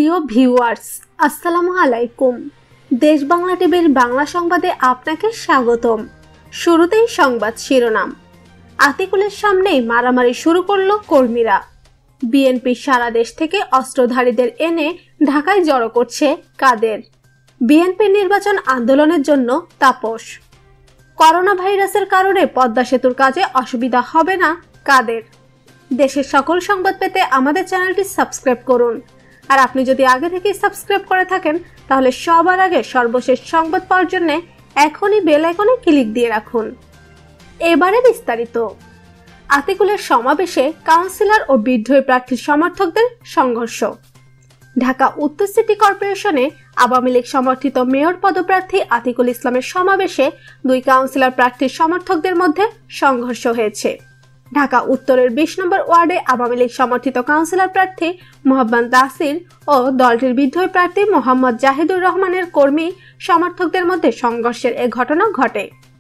প্রিয় ভিউয়ার্স, আসসালামু আলাইকুম। দেশ বাংলা টিভির বাংলা সংবাদে আপনাকে স্বাগতম। শুরুতেই সংবাদ শিরোনাম। আতিকুলের সামনেই মারামারি শুরু করলো কর্মীরা। বিএনপি সারা দেশ থেকে অস্ত্রধারীদের এনে ঢাকায় জড়ো করছে কাদের? বিএনপি নির্বাচন আন্দোলনের জন্য তাপস। করোনা ভাইরাসের কারণে পদ্মা সেতুর কাজে অসুবিধা হবে না কাদের? দেশের সকল সংবাদ পেতে আমাদের চ্যানেলটি সাবস্ক্রাইব করুন। আর আপনি যদি আগে থেকেই সাবস্ক্রাইব করে থাকেন তাহলে সবার আগে সর্বশেষ সংবাদ পাওয়ার জন্য এখনই বেল আইকনে ক্লিক দিয়ে রাখুন। এবারে বিস্তারিত। আতিকুলের সমাবেশে কাউন্সিলর ও বিদ্রোহী প্রার্থীর সমর্থকদের সংঘর্ষ। ঢাকা উত্তর সিটি কর্পোরেশনে আওয়ামী লীগ সমর্থিত মেয়র পদপ্রার্থী আতিকুল ইসলামের সমাবেশে দুই কাউন্সিলর প্রার্থীর সমর্থকদের মধ্যে সংঘর্ষ হয়েছে। ঢাকা উত্তরের ২০ নম্বর ওয়ার্ডে আওয়ামী লীগ সমর্থিত কাউন্সিলর প্রার্থী মোহাম্মদ নাসির ও দলটির বিদ্রোহী প্রার্থী মোহাম্মদ জাহিদুর রহমানের কর্মী সমর্থকদের মধ্যে সংঘর্ষের এ ঘটনা ঘটে।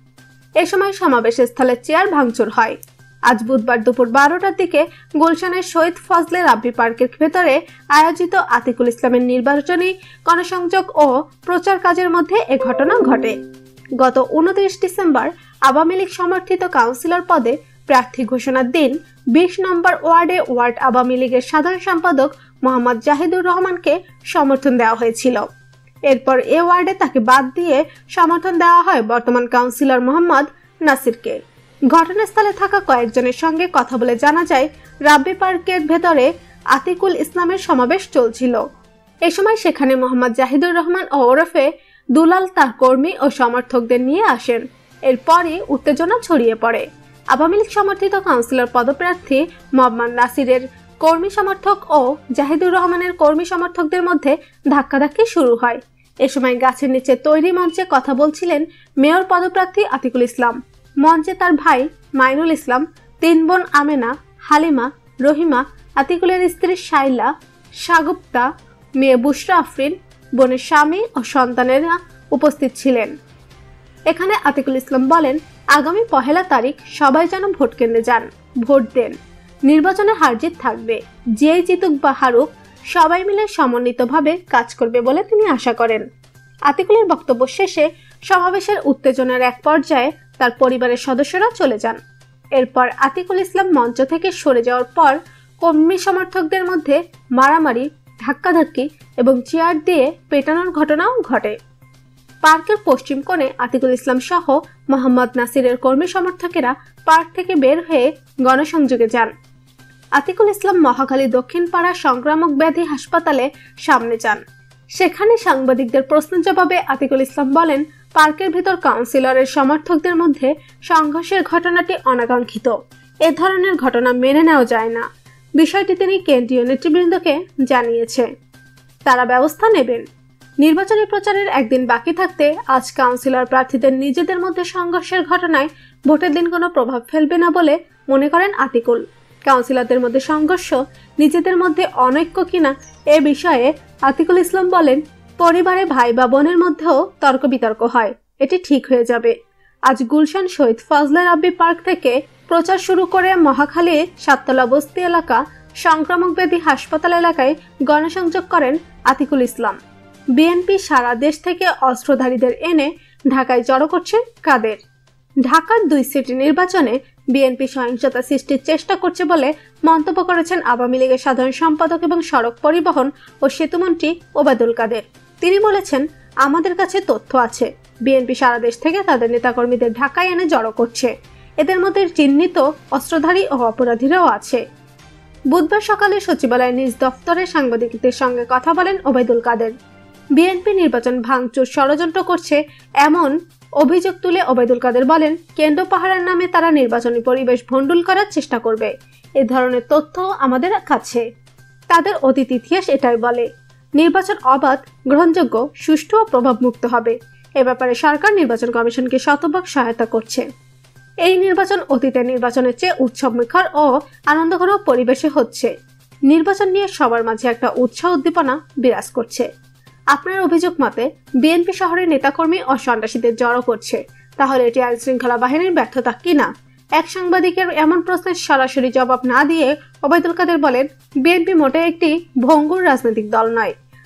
এ সময় সমাবেশের স্থলে চেয়ার ভাঙচুর হয়। আজ বুধবার দুপুর ১২টার দিকে গুলশানের শহীদ ফজলে রাব্বি পার্কের ভেতরে আয়োজিত আতিকুল ইসলামের নির্বাচনী গণসংযোগ ও প্রচার কাজের মধ্যে এ ঘটনা ঘটে। গত ২৯ ডিসেম্বর আওয়ামী লীগ সমর্থিত কাউন্সিলর পদে প্রার্থী ঘোষণার দিন ২০ নম্বর ওয়ার্ডে ওয়ার্ড আওয়ামী লীগের সাধারণ সম্পাদক মোহাম্মদ জাহিদুর রহমানকে সমর্থন দেওয়া হয়েছিল। এরপর এ ওয়ার্ডে তাকে বাদ দিয়ে সমর্থন দেওয়া হয় বর্তমান কাউন্সিলর মোহাম্মদ নাসিরকে। ঘটনাস্থলে থাকা কয়েকজনের সঙ্গে কথা বলে জানা যায়, রাব্বি পার্কের ভেতরে আতিকুল ইসলামের সমাবেশ চলছিল। এ সময় সেখানে মোহাম্মদ জাহিদুর রহমান ওরফে দুলাল তার কর্মী ও সমর্থকদের নিয়ে আসেন। এরপরই উত্তেজনা ছড়িয়ে পড়ে। আওয়ামী লীগ সমর্থিত কাউন্সিলর পদপ্রার্থী মোহাম্মদ নাসিরের কর্মী সমর্থক ও জাহিদুর রহমানের কর্মী সমর্থকদের মধ্যে ধাক্কাধাক্কি শুরু হয়। এ সময় গাছের নিচে তৈরি মঞ্চে কথা বলছিলেন মেয়র পদপ্রার্থী আতিকুল ইসলাম। মঞ্চে তার ভাই মাইনুল ইসলাম, তিন বোন আমেনা, হালিমা, রহিমা, আতিকুলের স্ত্রী শাইলা, সাগুপ্তা, মেয়ে বুশরা আফরিন, বোনের স্বামী ও সন্তানেরা উপস্থিত ছিলেন। এখানে আতিকুল ইসলাম বলেন, আগামী ১ তারিখ সবাই যেন ভোট কেন্দ্রে যান, ভোট দেন। নির্বাচনে হারজিত থাকবে, যেই জিতুক বা হারুক সবাই মিলে সমন্বিতভাবে কাজ করবে বলে তিনি আশা করেন। আতিকুলের বক্তব্য শেষে সমাবেশের উত্তেজনার এক পর্যায়ে তার পরিবারের সদস্যরা চলে যান। এরপর আতিকুল ইসলাম মঞ্চ থেকে সরে যাওয়ার পর কর্মী সমর্থকদের মধ্যে মারামারি, ধাক্কাধাক্কি এবং চেয়ার দিয়ে পেটানোর ঘটনাও ঘটে। পার্কের পশ্চিম কোণে আতিকুল ইসলাম সহ মোহাম্মদ নাসিরের কর্মী সমর্থকেরা পার্ক থেকে বের হয়ে গণসংযোগে যান। আতিকুল ইসলাম মহাখালী দক্ষিণ পাড়া সংক্রামক ব্যাধি হাসপাতালে সামনে যান। সেখানে সাংবাদিকদের প্রশ্নের জবাবে আতিকুল ইসলাম বলেন, পার্কের ভেতর কাউন্সিলরের সমর্থকদের মধ্যে সংঘর্ষের ঘটনাটি অনাকাঙ্ক্ষিত। এ ধরনের ঘটনা মেনে নেওয়া যায় না। বিষয়টি তিনি কেন্দ্রীয় নেতৃবৃন্দকে জানিয়েছে, তারা ব্যবস্থা নেবেন। নির্বাচনী প্রচারের একদিন বাকি থাকতে আজ কাউন্সিলর প্রার্থীদের নিজেদের মধ্যে সংঘর্ষের ঘটনায় ভোটের দিন কোনো প্রভাব ফেলবে না বলে মনে করেন আতিকুল। কাউন্সিলরদের মধ্যে সংঘর্ষ নিজেদের মধ্যে অনৈক্য কিনা এ বিষয়ে আতিকুল ইসলাম বলেন, পরিবারে ভাই বা বোনের মধ্যেও তর্ক বিতর্ক হয়, এটি ঠিক হয়ে যাবে। আজ গুলশান শহীদ ফজলে রাব্বি পার্ক থেকে প্রচার শুরু করে মহাখালী সাততলা বস্তি এলাকা সংক্রামক ব্যাধি হাসপাতাল এলাকায় গণসংযোগ করেন আতিকুল ইসলাম। বিএনপি সারা দেশ থেকে অস্ত্রধারীদের এনে ঢাকায় জড়ো করছে কাদের? ঢাকার ২ সিটি নির্বাচনে বিএনপি সহিংসতা সৃষ্টির চেষ্টা করছে বলে মন্তব্য করেছেন আওয়ামী লীগের সাধারণ সম্পাদক এবং সড়ক পরিবহন ও সেতুমন্ত্রী ওবায়দুল কাদের। তিনি বলেছেন, আমাদের কাছে তথ্য আছে, বিএনপি সারা দেশ থেকে তাদের নেতাকর্মীদের ঢাকায় এনে জড়ো করছে। এদের মধ্যে চিহ্নিত অস্ত্রধারী ও অপরাধীরাও আছে। বুধবার সকালে সচিবালয়ের নিজ দফতরে সাংবাদিকদের সঙ্গে কথা বলেন ওবায়দুল কাদের। বিএনপি নির্বাচন ভাঙচুর ষড়যন্ত্র করছে এমন অভিযোগ তুলে ওবায়দুল কাদের বলেন, কেন্দ্র পাহারার নামে তারা নির্বাচনী পরিবেশ ভণ্ডুল করার চেষ্টা করবে। এ ধরনের তথ্য আমাদের কাছে। তাদের অতীত ইতিহাস এটাই বলে, নির্বাচন অবাধ, গ্রহণযোগ্য, সুষ্ঠু ও প্রভাবমুক্ত হবে। এ ব্যাপারে সরকার নির্বাচন কমিশনকে শতভাগ সহায়তা করছে। এই নির্বাচন অতীতের নির্বাচনের চেয়ে উৎসবমুখর ও আনন্দঘন পরিবেশে হচ্ছে। নির্বাচন নিয়ে সবার মাঝে একটা উৎসাহ উদ্দীপনা বিরাজ করছে। আপনার অভিযোগ মতে বিএনপি শহরের নেতাকর্মী ও সন্ত্রাসীদের জড়ো করছে, তাহলে এটি আইন শৃঙ্খলা বাহিনীর ব্যর্থতা কিনা? এক সাংবাদিকের এমন প্রশ্নের সরাসরি জবাব না দিয়ে ওবায়দুল কাদের বলেন, বিএনপি মোটে একটি ভঙ্গুর রাজনৈতিক দল নয়।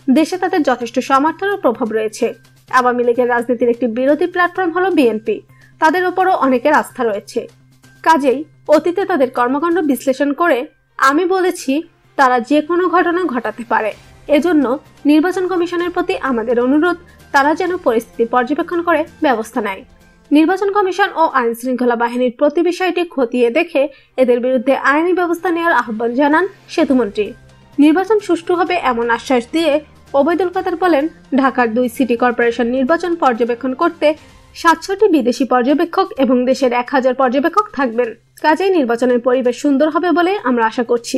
দেশে তাদের যথেষ্ট সমর্থন ও প্রভাব রয়েছে। আওয়ামী লীগের রাজনীতির একটি বিরোধী প্ল্যাটফর্ম হলো বিএনপি। তাদের উপরও অনেকের আস্থা রয়েছে। কাজেই অতীতে তাদের কর্মকাণ্ড বিশ্লেষণ করে আমি বলেছি তারা যে কোনো ঘটনা ঘটাতে পারে। এজন্য নির্বাচন কমিশনের প্রতি আমাদের অনুরোধ, তারা যেন পরিস্থিতি পর্যবেক্ষণ করে ব্যবস্থা নেয়। নির্বাচন কমিশন ও আইন শৃঙ্খলা বাহিনীর প্রতি বিষয়টি খতিয়ে দেখে এদের বিরুদ্ধে আইনি ব্যবস্থা নেওয়ার আহ্বান জানান সেতুমন্ত্রী। নির্বাচন সুষ্ঠু হবে এমন আশ্বাস দিয়ে ওবায়দুল কাদের বলেন, ঢাকার 2 সিটি কর্পোরেশন নির্বাচন পর্যবেক্ষণ করতে 700টি বিদেশি পর্যবেক্ষক এবং দেশের 1000 পর্যবেক্ষক থাকবেন। কাজেই নির্বাচনের পরিবেশ সুন্দর হবে বলে আমরা আশা করছি।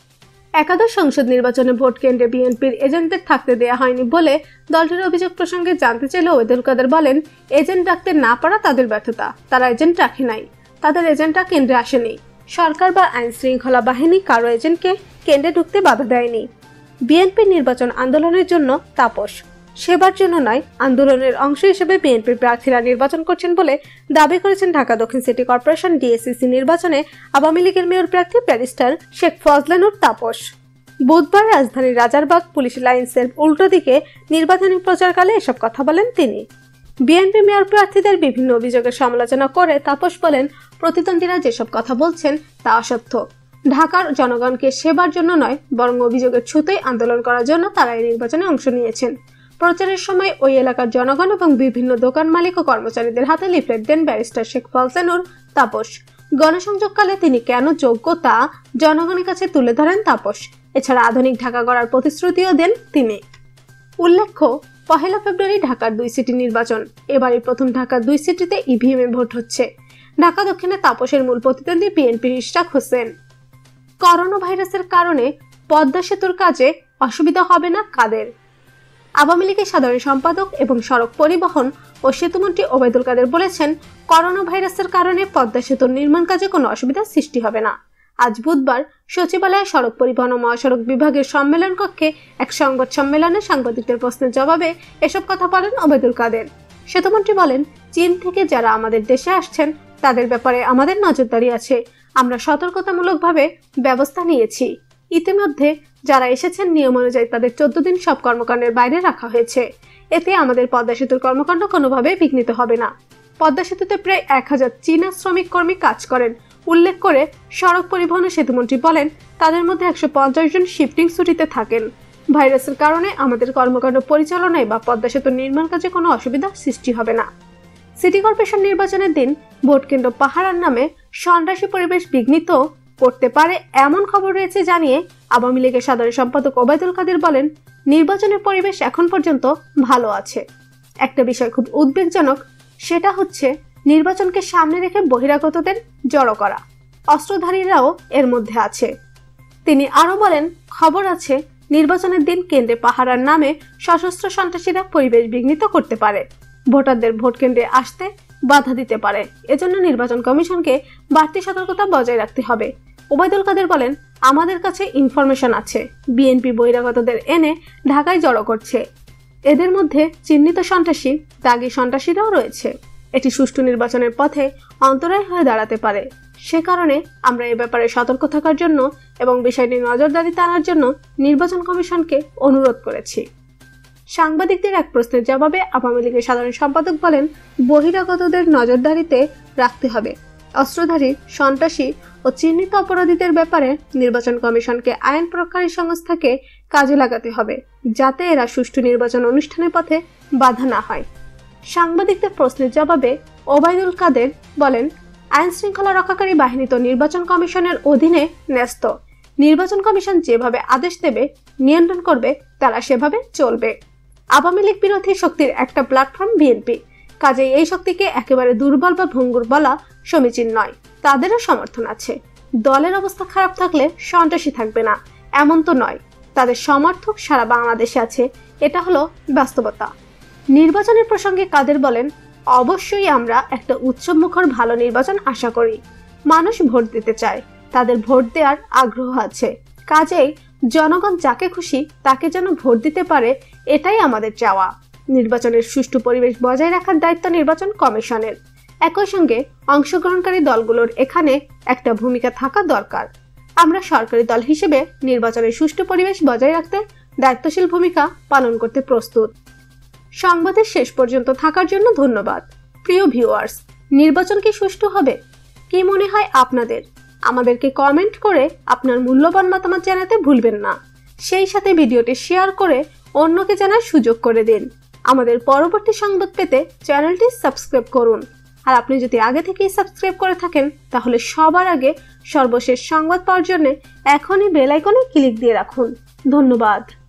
একাদশ সংসদ নির্বাচনে ভোট কেন্দ্রে বিএনপির এজেন্টদের থাকতে দেওয়া হয়নি বলে দলটির অভিযোগ প্রসঙ্গে জানতে চাইলে ওবায়দুল কাদের বলেন, এজেন্ট রাখতে না পারা তাদের ব্যর্থতা, তারা এজেন্ট রাখে নাই, তাদের এজেন্টরা কেন্দ্রে আসেনি। সরকার বা আইন শৃঙ্খলা বাহিনী কারো এজেন্টকে কেন্দ্রে ঢুকতে বাধা দেয়নি। বিএনপির নির্বাচন আন্দোলনের জন্য তাপস, সেবার জন্য নয়। আন্দোলনের অংশ হিসেবে বিএনপির প্রার্থীরা নির্বাচন করছেন বলে দাবি করেছেন ঢাকা দক্ষিণ সিটি কর্পোরেশন ডিএসসিসি নির্বাচনে আওয়ামী লীগের মেয়র প্রার্থী ব্যারিস্টার শেখ ফজলেনুর তাপস। বুধবার রাজধানীর রাজারবাগ পুলিশ লাইন্সের উল্টো দিকে নির্বাচনী প্রচারকালে এসব কথা বলেন তিনি। বিএনপি মেয়র প্রার্থীদের বিভিন্ন অভিযোগের সমালোচনা করে তাপস বলেন, প্রতিদ্বন্দ্বীরা যেসব কথা বলছেন তা অসত্য। ঢাকার জনগণকে সেবার জন্য নয়, বরং অভিযোগের ছুতোই আন্দোলন করার জন্য তারা এই নির্বাচনে অংশ নিয়েছেন। প্রচারের সময় ওই এলাকার জনগণ এবং বিভিন্ন দোকান মালিক ও কর্মচারীদের হাতে লিফলেট দেন ব্যারিস্টার শেখ ফজলেনুর তাপস। গণসংযোগকালে তিনি কেন যোগ্য তা জনগণের কাছে তুলে ধরেন তাপস। এছাড়া আধুনিক ঢাকা গড়ার প্রতিশ্রুতিও দেন তিনি। উল্লেখ্য, 1 ফেব্রুয়ারি ঢাকার 2 সিটি নির্বাচন। এবারই প্রথম ঢাকার 2 সিটিতে ইভিএমে ভোট হচ্ছে। ঢাকা দক্ষিণে তাপসের মূল প্রতিদ্বন্দ্বী বিএনপির ইশরাক হোসেন। করোনা ভাইরাসের কারণে পদ্মা সেতুর কাজে অসুবিধা হবে না কাদের। আওয়ামী লীগের সাধারণ সম্পাদক এবং সড়ক পরিবহন ও সেতুমন্ত্রী ওবায়দুল কাদের বলেছেন, করোনা ভাইরাসের কারণে পদ্মা সেতুর নির্মাণ কাজে কোনো অসুবিধার সৃষ্টি হবে না। আজ বুধবার সচিবালয়ে সড়ক পরিবহন ও মহাসড়ক বিভাগের সম্মেলন কক্ষে এক সংবাদ সম্মেলনে সাংবাদিকদের প্রশ্নের জবাবে এসব কথা বলেন ওবায়দুল কাদের। সেতুমন্ত্রী বলেন, চীন থেকে যারা আমাদের দেশে আসছেন তাদের ব্যাপারে আমাদের নজরদারি আছে। আমরা সতর্কতামূলকভাবে ব্যবস্থা নিয়েছি। ইতিমধ্যে যারা এসেছেন নিয়ম অনুযায়ী তাদের 14 দিন সব কর্মকাণ্ডের বাইরে রাখা হয়েছে। এতে আমাদের পদ্মা সেতুর কর্মকাণ্ড কোনোভাবে বিঘ্নিত হবে না। পদ্মা সেতুতে প্রায় 1000 চীনা শ্রমিক কর্মী কাজ করেন। উল্লেখ করে সড়ক পরিবহন ও সেতুমন্ত্রী বলেন, তাদের মধ্যে 150 জন শিফটিং ছুটিতে থাকেন। ভাইরাসের কারণে আমাদের কর্মকাণ্ড পরিচালনায় বা পদ্মা সেতুর নির্মাণ কাজে কোনো অসুবিধা সৃষ্টি হবে না। সিটি কর্পোরেশন নির্বাচনের দিন ভোট কেন্দ্র পাহারার নামে সন্ত্রাসী পরিবেশ বিঘ্নিত করতে পারে এমন খবর রয়েছে জানিয়ে আওয়ামী লীগের সাধারণ সম্পাদক ওবায়দুল কাদের বলেন, নির্বাচনের পরিবেশ এখন পর্যন্ত ভালো আছে। একটা বিষয় খুব উদ্বেগজনক, সেটা হচ্ছে নির্বাচনকে সামনে রেখে বহিরাগতদের জড়ো করা। অস্ত্রধারীরাও এর মধ্যে আছে। তিনি আরো বলেন, খবর আছে নির্বাচনের দিন কেন্দ্রে পাহারার নামে সশস্ত্র সন্ত্রাসীরা পরিবেশ বিঘ্নিত করতে পারে, ভোটারদের ভোট কেন্দ্রে আসতে বাধা দিতে পারে। এজন্য নির্বাচন কমিশনকে বাড়তি সতর্কতা বজায় রাখতে হবে। ওবায়দুল কাদের বলেন, আমাদের কাছে ইনফরমেশন আছে বিএনপি বহিরাগতদের এনে ঢাকায় জড়ো করছে। এদের মধ্যে চিহ্নিত সন্ত্রাসী, দাগী সন্ত্রাসীরাও রয়েছে। এটি সুষ্ঠু নির্বাচনের পথে অন্তরায় হয়ে দাঁড়াতে পারে। সে কারণে আমরা এ ব্যাপারে সতর্ক থাকার জন্য এবং বিষয়টি নজরদারিতে আনার জন্য নির্বাচন কমিশনকে অনুরোধ করেছি। সাংবাদিকদের এক প্রশ্নের জবাবে আওয়ামী লীগের সাধারণ সম্পাদক বলেন, বহিরাগতদের নজরদারিতে রাখতে হবে। অস্ত্রধারী, সন্ত্রাসী ও চিহ্নিত অপরাধীদের ব্যাপারে নির্বাচন কমিশনকে আইন প্রয়োগকারী সংস্থাকে কাজে লাগাতে হবে, যাতে এরা সুষ্ঠু নির্বাচন অনুষ্ঠানের পথে বাধা না হয়। সাংবাদিকদের প্রশ্নের জবাবে ওবায়দুল কাদের বলেন, আইন শৃঙ্খলা রক্ষাকারী বাহিনী তো নির্বাচন কমিশনের অধীনে ন্যস্ত। নির্বাচন কমিশন যেভাবে আদেশ দেবে, নিয়ন্ত্রণ করবে, তারা সেভাবে চলবে। আওয়ামী লীগ বিরোধী শক্তির একটা প্ল্যাটফর্ম বিএনপি। কাজেই এই শক্তিকে একেবারে দুর্বল বা ভঙ্গুর বলা সমীচীন নয়। তাদেরও সমর্থন আছে। দলের অবস্থা খারাপ থাকলে সন্ত্রাসী থাকবে না এমন তো নয়। তাদের সমর্থক সারা বাংলাদেশে আছে, এটা হলো বাস্তবতা। নির্বাচনের প্রসঙ্গে কাদের বলেন, অবশ্যই আমরা একটা উৎসবমুখর ভালো নির্বাচন আশা করি। মানুষ ভোট দিতে চায়, তাদের ভোট দেওয়ার আগ্রহ আছে। কাজেই জনগণ যাকে খুশি তাকে যেন ভোট দিতে পারে, এটাই আমাদের চাওয়া। নির্বাচনের সুষ্ঠু পরিবেশ বজায় রাখার দায়িত্ব নির্বাচন কমিশনের। একই সঙ্গে অংশগ্রহণকারী দলগুলোর এখানে একটা ভূমিকা থাকা দরকার। আমরা সরকারি দল হিসেবে নির্বাচনের সুষ্ঠু পরিবেশ বজায় রাখতে দায়িত্বশীল ভূমিকা পালন করতে প্রস্তুত। সংবাদের শেষ পর্যন্ত থাকার জন্য ধন্যবাদ। প্রিয় ভিউয়ার্স, নির্বাচন কি সুষ্ঠু হবে? কি মনে হয় আপনাদের? আমাদেরকে কমেন্ট করে আপনার মূল্যবান মতামত জানাতে ভুলবেন না। সেই সাথে ভিডিওটি শেয়ার করে অন্যকে জানার সুযোগ করে দিন। আমাদের পরবর্তী সংবাদ পেতে চ্যানেলটি সাবস্ক্রাইব করুন। আর আপনি যদি আগে থেকেই সাবস্ক্রাইব করে থাকেন তাহলে সবার আগে সর্বশেষ সংবাদ পাওয়ার জন্য এখনই বেল আইকনে ক্লিক দিয়ে রাখুন। ধন্যবাদ।